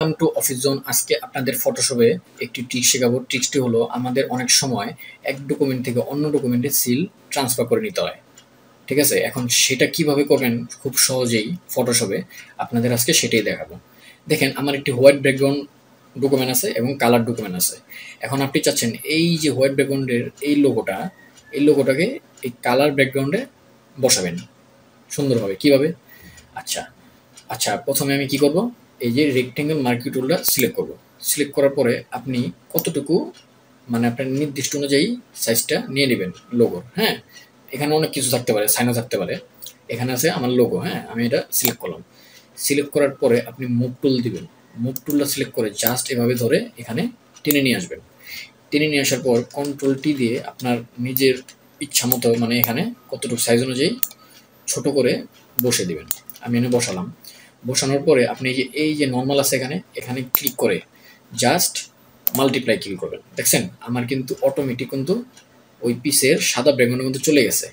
Welcome to office zone. আজকে আপনাদের ফটোশপে একটি ট্রিক শেখাবো। ট্রিক্সটি হলো আমাদের অনেক সময় এক ডকুমেন্ট থেকে অন্য ডকুমেন্টে সিল ট্রান্সফার করে নিতে হয়। ঠিক আছে, এখন সেটা কিভাবে করবেন খুব সহজেই ফটোশপে আপনাদের আজকে সেটাই দেখাবো। দেখেন, আমার একটি হোয়াইট ব্যাকগ্রাউন্ড ডকুমেন্ট আছে এবং কালার ডকুমেন্ট আছে। এখন আপনি চাচ্ছেন এই যে হোয়াইট ব্যাকগ্রাউন্ডের এই লোগোটাকে এই কালার ব্যাকগ্রাউন্ডে বসাবেন সুন্দরভাবে। কিভাবে? আচ্ছা আচ্ছা প্রথমে আমি কি করব, এই যে রেক্টেঙ্গেল মার্কি টুলটা সিলেক্ট করব। সিলেক্ট করার পরে আপনি কতটুকু মানে আপনার নির্দিষ্ট অনুযায়ী সাইজটা নিয়ে নেবেন লোগোর। হ্যাঁ, এখানে অনেক কিছু থাকতে পারে, সাইনও থাকতে পারে। এখানে আছে আমার লোগো। হ্যাঁ, আমি এটা সিলেক্ট করলাম। সিলেক্ট করার পরে আপনি মুভ টুল দিবেন। মুভ টুলটা সিলেক্ট করে জাস্ট এভাবে ধরে এখানে টেনে নিয়ে আসবেন। টেনে নিয়ে আসার পর কন্ট্রোল টি দিয়ে আপনার নিজের ইচ্ছা মতো মানে এখানে কতটুকু সাইজ অনুযায়ী ছোট করে বসে দিবেন। আমি এনে বসালাম। বসানোর পরে আপনি এই যে নর্মাল আছে এখানে এখানে ক্লিক করে জাস্ট মাল্টিপ্লাই ক্লিক করবেন। দেখছেন আমার কিন্তু অটোমেটিক কিন্তু ওই পিসের সাদা ব্যাকগ্রাউন্ডের মধ্যে চলে গেছে।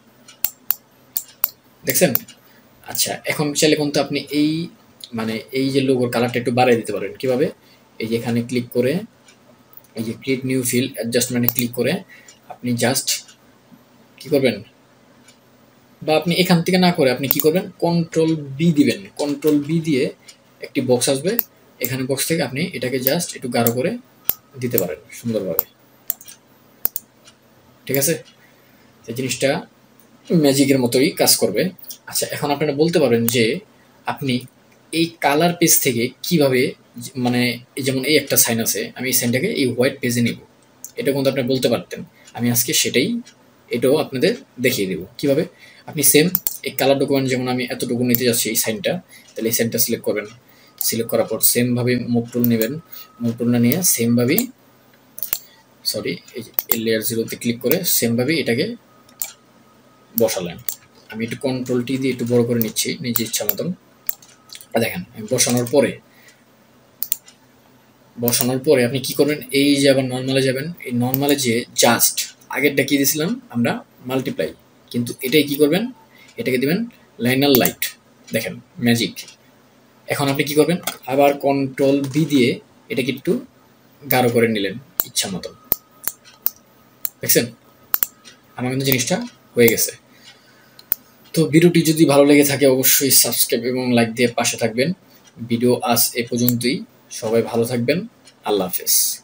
দেখছেন? আচ্ছা, এখন চাইলে কিন্তু আপনি এই মানে এই যে লোগোর কালারটা একটু বাড়িয়ে দিতে পারেন। কিভাবে? এই যে এখানে ক্লিক করে এই যে ক্রিয়েট নিউ ফিল অ্যাডজাস্টমেন্টে ক্লিক করে আপনি জাস্ট কি করবেন, বা আপনি এখান থেকে না করে আপনি কি করবেন, কন্ট্রোল বি দিবেন। কন্ট্রোল বি দিয়ে একটি বক্স আসবে, এখানে বক্স থেকে আপনি এটাকে জাস্ট একটু গাঢ় করে দিতে পারেন সুন্দরভাবে। ঠিক আছে, এই জিনিসটা ম্যাজিকের মতোই কাজ করবে। আচ্ছা, এখন আপনারা বলতে পারেন যে আপনি এই কালার পেজ থেকে কিভাবে মানে যেমন এই একটা সাইন আছে, আমি এই সাইনটাকে এই হোয়াইট পেজে নেব, এটা কিন্তু আপনি বলতে পারতেন। আমি আজকে সেটাই এটাও আপনাদের দেখিয়ে দেবো কিভাবে। আপনি সেম এই কালার ডকুমেন্ট যেমন আমি এতটুকু নিতে যাচ্ছি এই সাইনটা, তাহলে এই সাইনটা সিলেক্ট করবেন। সিলেক্ট করার পর সেমভাবে মুভ টুল নেবেন। মুভ টুলটা নিয়ে সেমভাবেই এই লেয়ার জিরোতে ক্লিক করে সেমভাবেই এটাকে বসালেন। আমি একটু কন্ট্রোল টি দিয়ে একটু বড় করে নিচ্ছি নিজের ইচ্ছা মতন। দেখেন বসানোর পরে আপনি কি করবেন, এই যে আবার নর্মালে যাবেন। এই নর্মালে যে জাস্ট আগেরটা কি দিয়েছিলাম আমরা মাল্টিপ্লাই, কিন্তু এটাই কি করবেন, এটাকে দিবেন লাইনার লাইট। দেখেন ম্যাজিক। এখন আপনি কি করবেন, আবার কন্ট্রোল বি দিয়ে এটাকে একটু গাঢ় করে নিলেন ইচ্ছা মতন। দেখছেন আমার কিন্তু জিনিসটা হয়ে গেছে। তো ভিডিওটি যদি ভালো লেগে থাকে অবশ্যই সাবস্ক্রাইব এবং লাইক দিয়ে পাশে থাকবেন। ভিডিও আজ এ পর্যন্তই। সবাই ভালো থাকবেন। আল্লাহ হাফেজ।